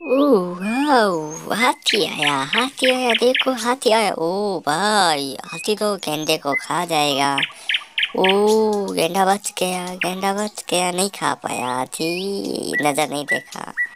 ओह वाह, हाथी आया, देखो हाथी आया। ओ भाई, हाथी तो गेंडे को खा जाएगा। ओ, गेंडा बच गया, गेंडा बच गया, नहीं खा पाया हाथी, नजर नहीं देखा।